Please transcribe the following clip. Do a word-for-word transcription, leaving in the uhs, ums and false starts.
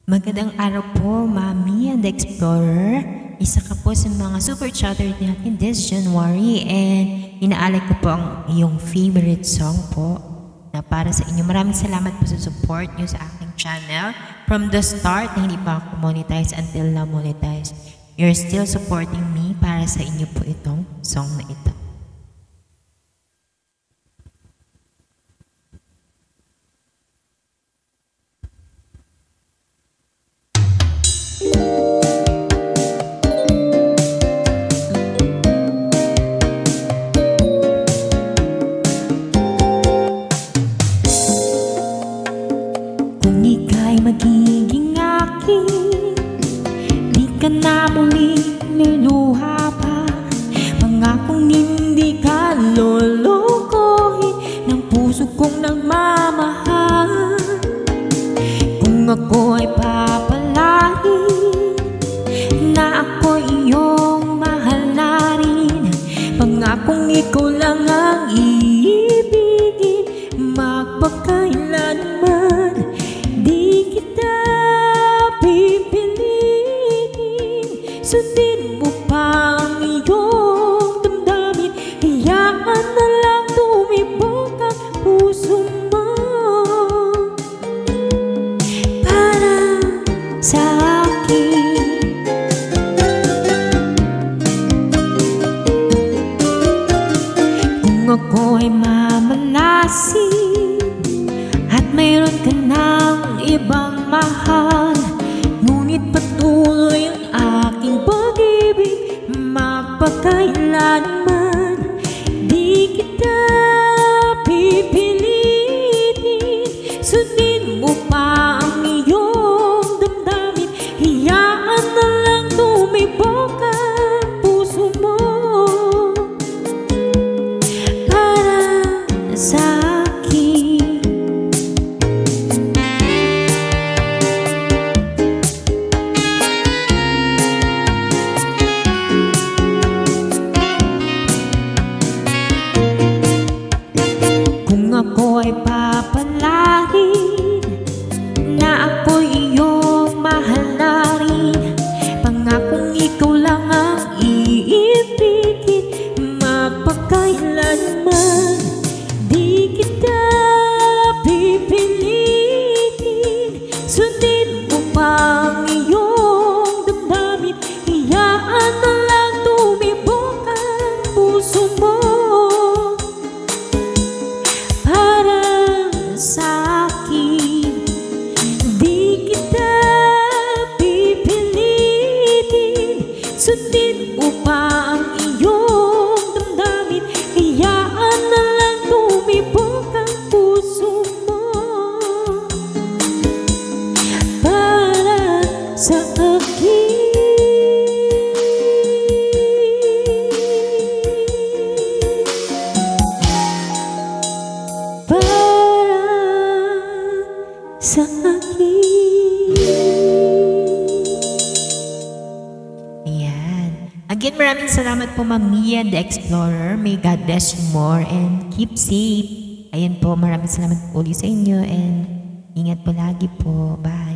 Magandang araw po, Mami and the Explorer. Isa ka po sa mga super chatter natin this January and inaalay ko po ang iyong favorite song po na para sa inyo. Maraming salamat po sa support nyo sa aking channel. From the start na hindi pa ako monetize until na monetize. You're still supporting me. Para sa inyo po itong song na ito. Kung ika'y magiging akin, di ka na muli luluha pa. Pangakong hindi ka lulukohin ng puso kong nagmamahal. Kung ako ay papalain na ako'y iyong mahal na rin, pangakong ikaw lang ang iibigin magpakailanman. Di kita pipilitin, sundin mo pa ang iyong damdamin. Hayaan na lang tumibok ang puso mo para sa akin. Kung ako ay mamalasin at mayroon ka ng ibang mahal, ngunit patuloy ang aking pag-ibig magpakailanman. Di kita pipilitin, sundin mo pa ang iyong damdamin. Hayaan na lang tumibok ang puso mo para sa akin. Kung ako ay papalain na ako'y iyong mahal na rin, pangakong ikaw lang ang iibigin magpakailanman. Di kita pipilitin, sundin mo pa ang iyong damdamin. Hayaan na lang tumibok ang puso mo para sa akin. Di kita pipilitin, sundin mo pa ang iyong damdamin. Hayaan na lang tumibok ang puso mo para sa akin. Para sa akin. Ayan. Again, maraming salamat po, Ma'am Mia the Explorer. May God bless you more and keep safe. Ayan po, maraming salamat po ulit sa inyo and ingat po lagi po. Bye.